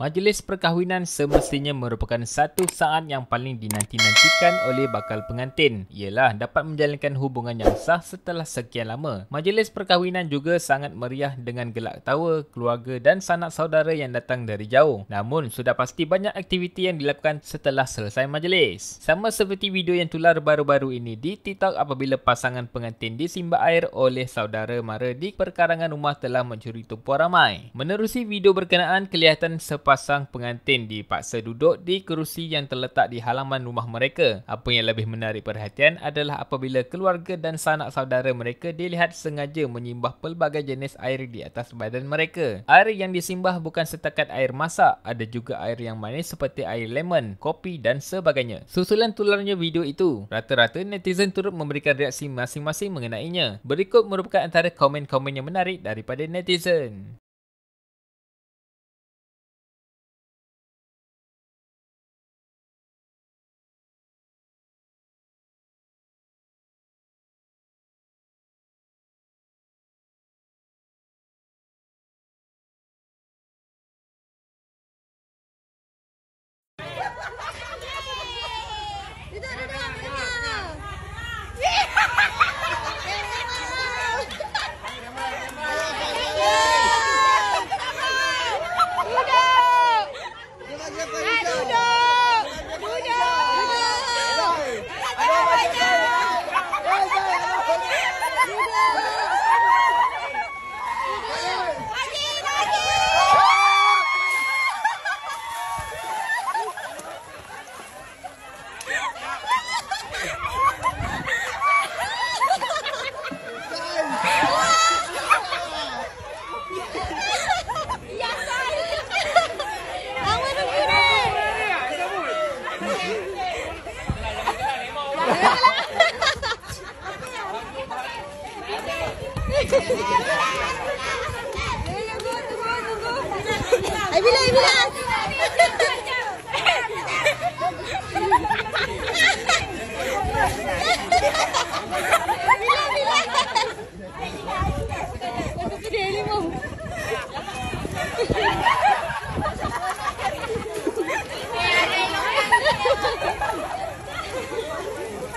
Majlis perkahwinan semestinya merupakan satu saat yang paling dinanti-nantikan oleh bakal pengantin. Ialah dapat menjalinkan hubungan yang sah setelah sekian lama. Majlis perkahwinan juga sangat meriah dengan gelak tawa, keluarga dan sanak saudara yang datang dari jauh. Namun, sudah pasti banyak aktiviti yang dilakukan setelah selesai majlis. Sama seperti video yang tular baru-baru ini di TikTok apabila pasangan pengantin disimba air oleh saudara mara di perkarangan rumah telah mencuri tumpuan ramai. Menerusi video berkenaan, kelihatan sepasang pengantin dipaksa duduk di kerusi yang terletak di halaman rumah mereka. Apa yang lebih menarik perhatian adalah apabila keluarga dan sanak saudara mereka dilihat sengaja menyimbah pelbagai jenis air di atas badan mereka. Air yang disimbah bukan setakat air masak, ada juga air yang manis seperti air lemon, kopi dan sebagainya. Susulan tularnya video itu, rata-rata netizen turut memberikan reaksi masing-masing mengenainya. Berikut merupakan antara komen-komen yang menarik daripada netizen.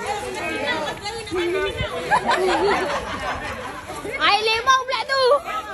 Air lemon pula tu.